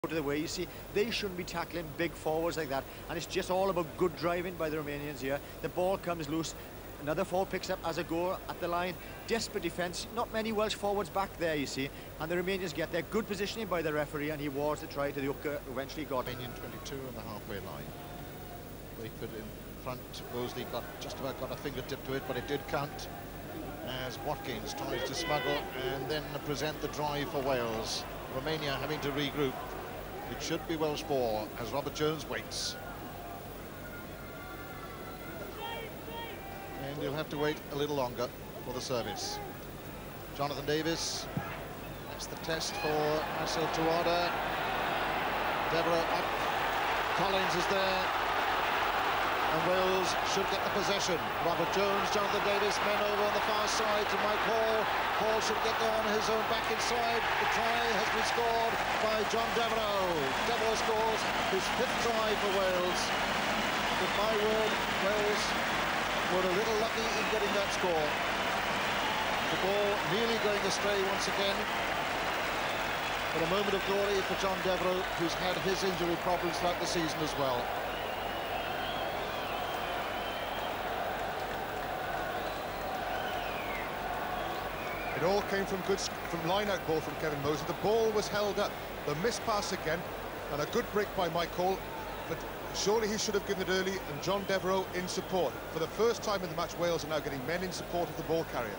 out of the way. You see, they shouldn't be tackling big forwards like that, and it's just all about good driving by the Romanians here. The ball comes loose, another forward picks up as a goal at the line. Desperate defence, not many Welsh forwards back there, you see, and the Romanians get there. Good positioning by the referee, and he was the try to the hooker, eventually got it. Romanian 22 on the halfway line. Wakeford in front. Mosley just about got a fingertip to it, but it did count as Watkins tries to smuggle and then present the drive for Wales. Romania having to regroup. It should be Welsh ball as Robert Jones waits. And you'll have to wait a little longer for the service. Jonathan Davies. That's the test for Marcel Tuada. Deborah up. Collins is there. And Wales should get the possession. Robert Jones, Jonathan Davies, men over on the far side to Mike Hall. Hall should get there on his own back inside. The try has been scored by John Devereux. Devereux scores his 5th try for Wales. But my word, Wales were a little lucky in getting that score. The ball nearly going astray once again. But a moment of glory for John Devereux, who's had his injury problems throughout the season as well. It all came from line-out ball from Kevin Mosley. The ball was held up. The missed pass again, and a good break by Mike Hall. But surely he should have given it early, and John Devereux in support. For the first time in the match, Wales are now getting men in support of the ball carrier.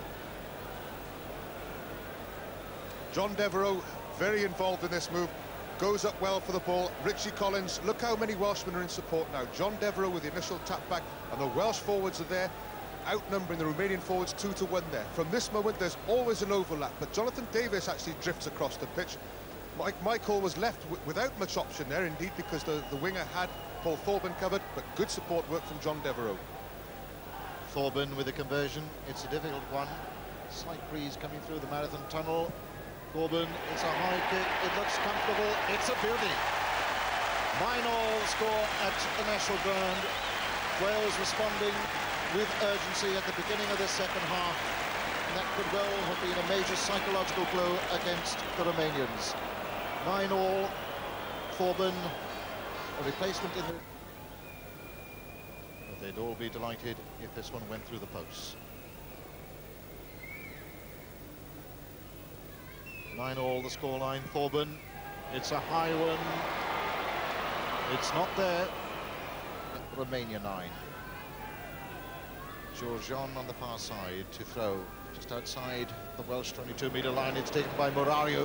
John Devereux, very involved in this move, goes up well for the ball. Richie Collins, look how many Welshmen are in support now. John Devereux with the initial tap back, and the Welsh forwards are there, outnumbering the Romanian forwards 2-1 there. From this moment, there's always an overlap, but Jonathan Davies actually drifts across the pitch. Michael was left without much option there, indeed, because the winger had Paul Thorburn covered, but good support work from John Devereux. Thorburn with a conversion. It's a difficult one. Slight breeze coming through the Marathon Tunnel. Thorburn, it's a high kick. It looks comfortable. It's a beauty. 9-9 score at the National Ground. Wales responding with urgency at the beginning of the second half. And that could well have been a major psychological blow against the Romanians. 9-9, Thorburn, a replacement in the... But they'd all be delighted if this one went through the posts. 9-9 the scoreline. Thorburn, it's a high one. It's not there. Romania 9. Georgian on the far side to throw just outside the Welsh 22-metre line. It's taken by Murario,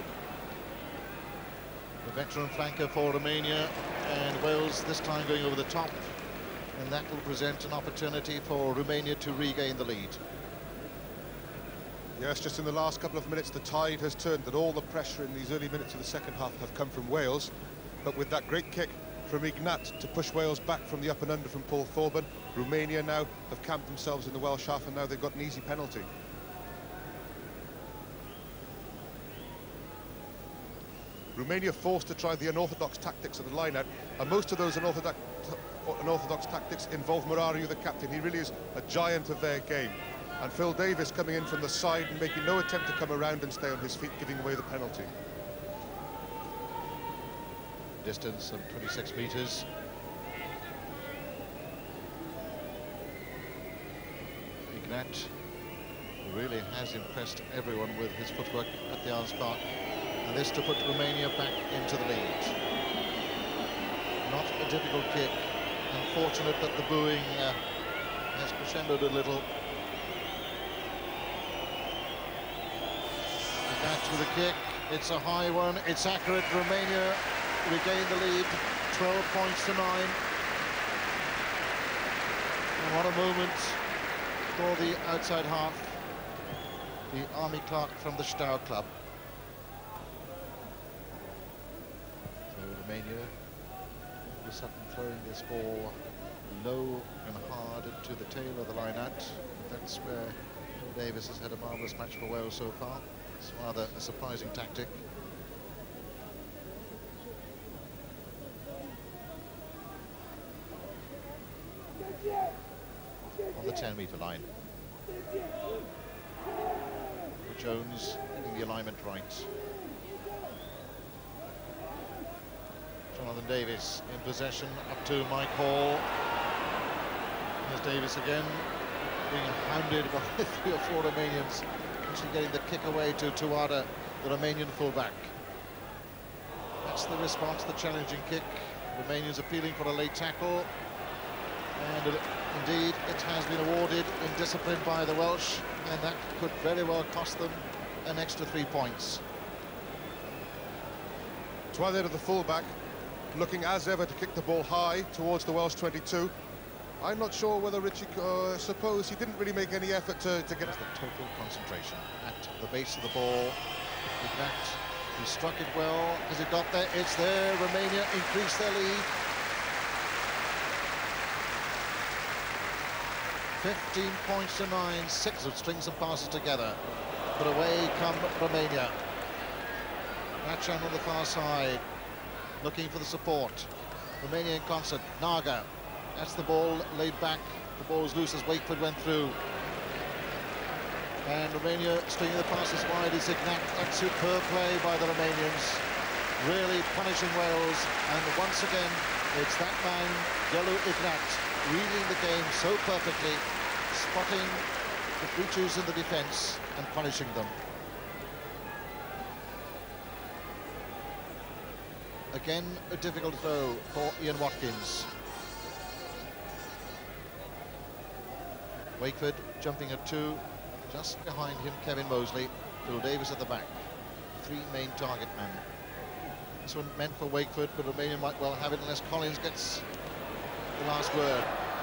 the veteran flanker for Romania, and Wales this time going over the top, and that will present an opportunity for Romania to regain the lead. Yes, just in the last couple of minutes the tide has turned, that all the pressure in these early minutes of the second half have come from Wales, but with that great kick from Ignat to push Wales back from the up and under from Paul Thorburn, Romania now have camped themselves in the Welsh half, and now they've got an easy penalty. Romania forced to try the unorthodox tactics of the line-out, and most of those unorthodox tactics involve Murario, the captain. He really is a giant of their game. And Phil Davies coming in from the side and making no attempt to come around and stay on his feet, giving away the penalty. Distance of 26 metres. Ignat really has impressed everyone with his footwork at the Alms Park, and this to put Romania back into the lead. Not a difficult kick. Unfortunate that the booing has crescendoed a little. Ignat with a kick. It's a high one. It's accurate. Romania regain the lead, 12 points to 9. And what a moment for the outside half, the Army Clark from the Stour Club. So Romania, all of a sudden throwing this ball low and hard into the tail of the line-out. That's where Phil Davies has had a marvellous match for Wales so far. It's rather a surprising tactic. On the 10-metre line. Jones getting the alignment right. Davis in possession up to Mike Hall. Here's Davis again, being hounded by 3 or 4 Romanians, actually getting the kick away to Tuada, the Romanian fullback. That's the response, the challenging kick. Romanians appealing for a late tackle, and indeed it has been awarded in discipline by the Welsh, and that could very well cost them an extra 3 points. Tuada to the fullback, looking as ever to kick the ball high towards the Welsh 22. I'm not sure whether Richie, suppose he didn't really make any effort to get... That's the total concentration at the base of the ball. Ignat, he struck it well. Has it got there? It's there. Romania increase their lead. 15 points to 9. 6 of string some passes together. But away come Romania. Natchan on the far side, looking for the support. Romania in concert. Naga. That's the ball laid back. The ball is loose as Wakeford went through. And Romania stringing the passes wide is Ignat. That's superb play by the Romanians, really punishing Wales. And once again, it's that man, Gelu Ignat, reading the game so perfectly, spotting the breaches in the defence and punishing them. Again, a difficult throw for Ian Watkins. Wakeford jumping at 2, just behind him Kevin Mosley, Phil Davis at the back, 3 main target men. This one meant for Wakeford, but Romania might well have it unless Collins gets the last word.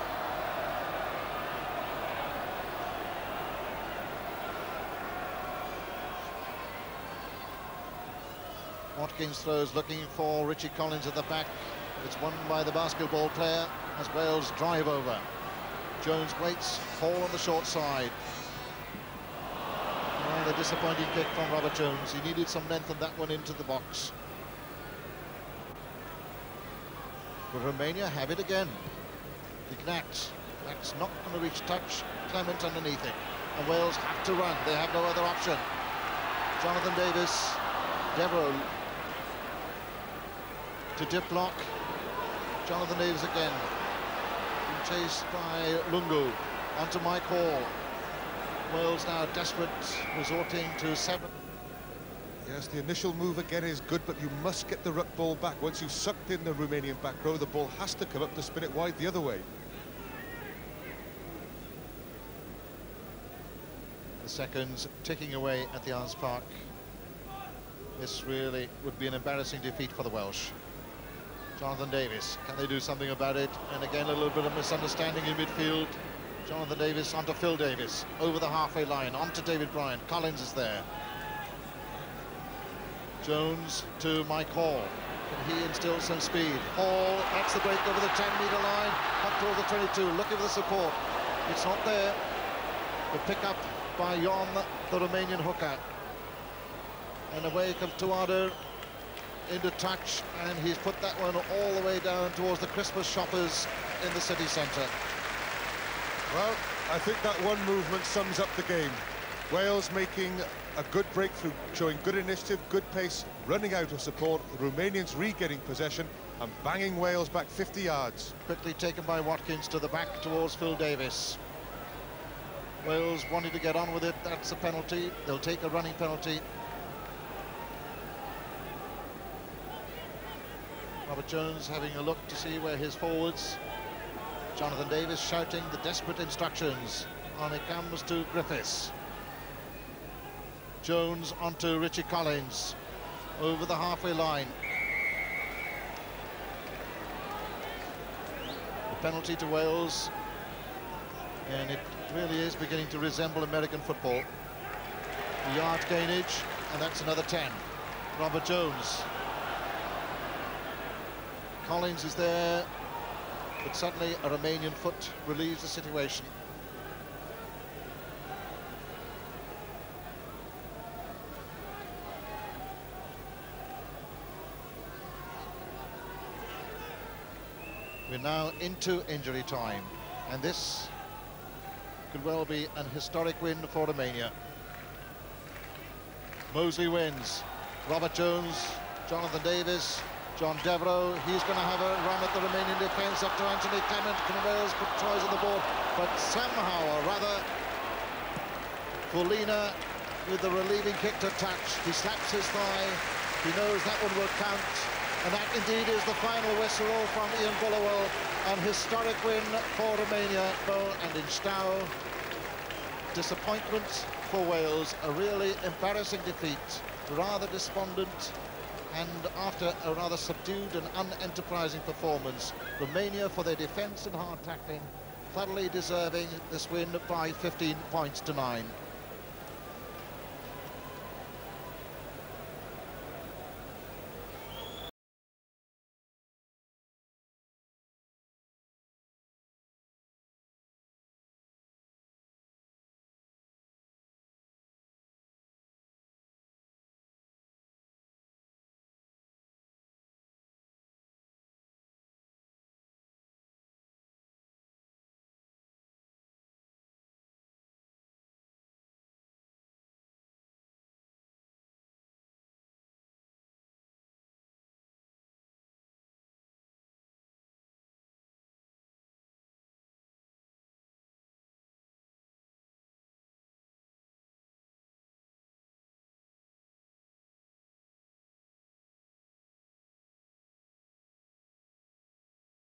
Watkins throws, looking for Richie Collins at the back. It's won by the basketball player as Wales drive over. Jones waits, Hall on the short side. And a disappointing kick from Robert Jones. He needed some length on that one into the box. But Romania have it again. Ignat, that's not going to reach touch. Clement underneath it. And Wales have to run. They have no other option. Jonathan Davis, Devereux to Diplock. Jonathan Davis again. Chased by Lungu, onto Mike Hall. Wales now desperate, resorting to 7. Yes, the initial move again is good, but you must get the ruck ball back. Once you've sucked in the Romanian back row, the ball has to come up to spin it wide the other way. The seconds ticking away at the Arms Park. This really would be an embarrassing defeat for the Welsh. Jonathan Davis, can they do something about it? And again, a little bit of misunderstanding in midfield. Jonathan Davis onto Phil Davis, over the halfway line, onto David Bryant. Collins is there. Jones to Mike Hall. Can he instill some speed? Hall, that's the break over the 10-metre line, up toward the 22, looking for the support. It's not there. The pick-up by Jon, the Romanian hooker. And away comes Tuada into touch, and he's put that one all the way down towards the Christmas shoppers in the city centre. Well, I think that one movement sums up the game. Wales making a good breakthrough, showing good initiative, good pace, running out of support, the Romanians re-getting possession and banging Wales back 50 yards. Quickly taken by Watkins to the back towards Phil Davis. Wales wanting to get on with it, that's a penalty. They'll take a running penalty. Robert Jones having a look to see where his forwards. Jonathan Davis shouting the desperate instructions. On it comes to Griffiths. Jones onto Richie Collins. Over the halfway line. The penalty to Wales. And it really is beginning to resemble American football. The yard gainage, and that's another 10. Robert Jones. Collins is there, but suddenly a Romanian foot relieves the situation. We're now into injury time, and this could well be an historic win for Romania. Mosley wins. Robert Jones, Jonathan Davis, John Devereux, he's going to have a run at the Romanian defence up to Anthony Clement. Can Wales put tries on the board? But somehow or rather, Fulina with the relieving kick to touch. He slaps his thigh. He knows that one will count. And that indeed is the final whistle from Ian Bulliwell. An historic win for Romania. And in Stow, disappointment for Wales. A really embarrassing defeat. Rather despondent. And after a rather subdued and unenterprising performance, Romania, for their defence and hard tackling, thoroughly deserving this win by 15 points to 9.